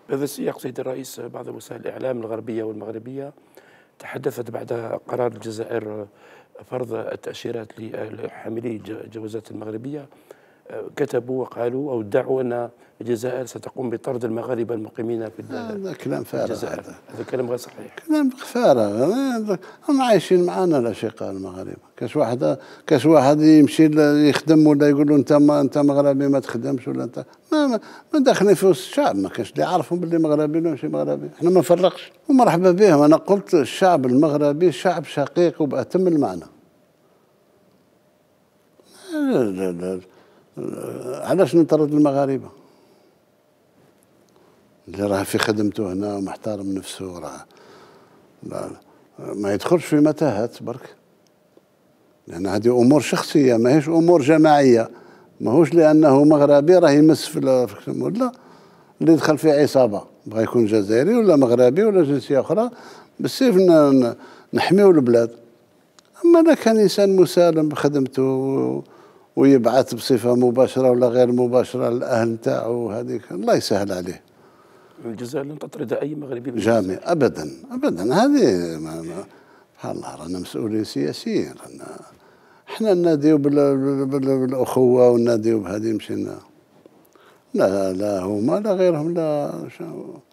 بهذا السياق سيد الرئيس، بعض وسائل الإعلام الغربية والمغربية تحدثت بعد قرار الجزائر فرض التأشيرات لحاملي الجوازات المغربية، كتبوا وقالوا أو ادعوا أن الجزائر ستقوم بطرد المغاربة المقيمين هذا كلام في فارغ. الجزائر. هذا كلام غير صحيح. كلام فارغ. هم عايشين معنا الأشقاء المغاربة. كاش واحد يمشي يخدم ولا يقول له أنت مغربي ما تخدمش، ولا أنت ما داخلين في وسط الشعب، ما كاش اللي يعرفهم باللي مغربي ولا ماشي مغربي. احنا ما نفرقش ومرحبا بهم. أنا قلت الشعب المغربي شعب شقيق وبأتم المعنى. علاش نطرد المغاربة؟ اللي راه في خدمته هنا ومحترم نفسه راه ما يدخلش في متاهات برك، لأن هذه أمور شخصية ماهيش أمور جماعية. ماهوش لأنه مغربي راه يمس في لا، اللي يدخل في عصابة بغى يكون جزائري ولا مغربي ولا جنسية أخرى بالسيف نحميو البلاد. أما إذا كان إنسان مسالم بخدمته ويبعث بصفة مباشرة ولا غير مباشرة للأهل نتاعو، هذيك الله يسهل عليه. الجزائر لن تطرد أي مغربي جامي أبدا أبدا. هذه سبحان الله، رانا مسؤولين سياسيين، احنا نناديو بالأخوة ونناديو بهذه مشينا. لا هما لا غيرهم لا